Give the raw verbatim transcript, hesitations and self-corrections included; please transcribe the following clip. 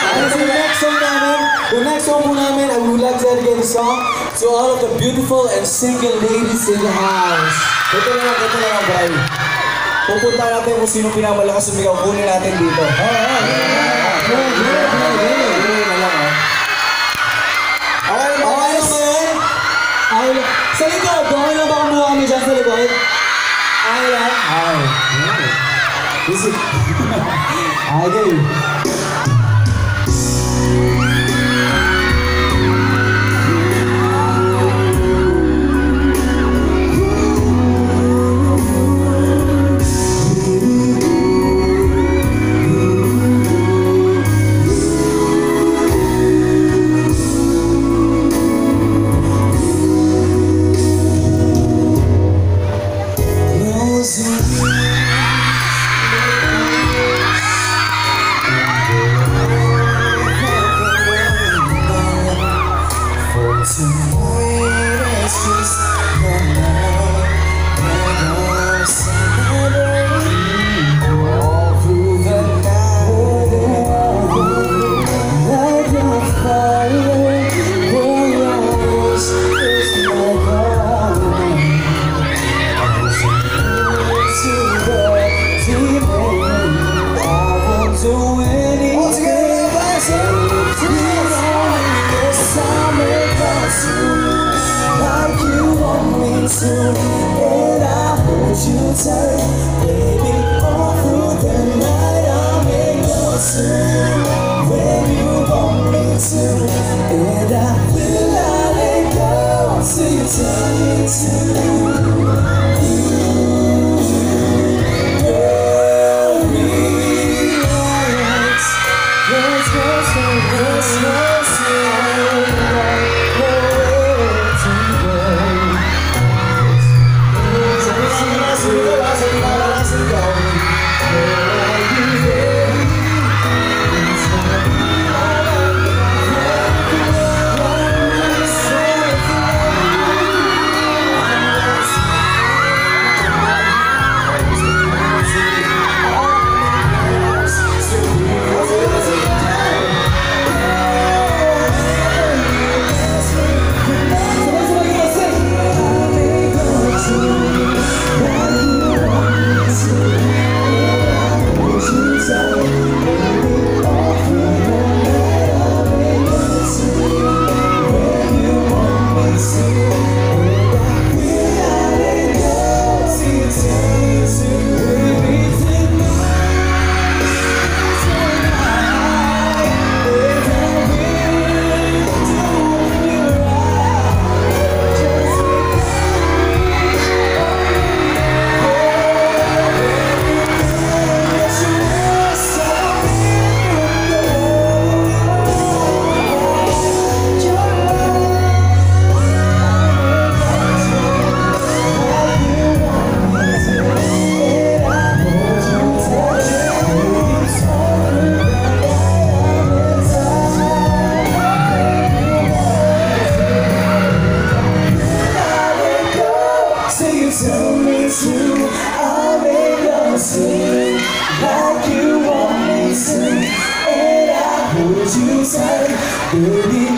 And so the next song namin, the next song po namin, I would like to dedicate the song to all of the beautiful and single ladies in the house. Ito na lang, ito na lang, Bray. Pupunta natin kung sino pinamalakas sumigaw, kunin natin dito. Oo, oo, oo. Good, good, good, good. Kunin na lang, ha? Okay, Okay lang ba yan? Okay lang. Sa likod, okay lang ba kumuha kami dyan sa likod? Okay lang? Okay. Visit. Okay. And I hold you tight, baby, all through the night. I'll make love to you when you want me to, and I will not let go till you tell me to. Girl, relax, let's go slow, let's go slow. Tell me to, I'll make love to you like you want me to, and I hold you tight, baby.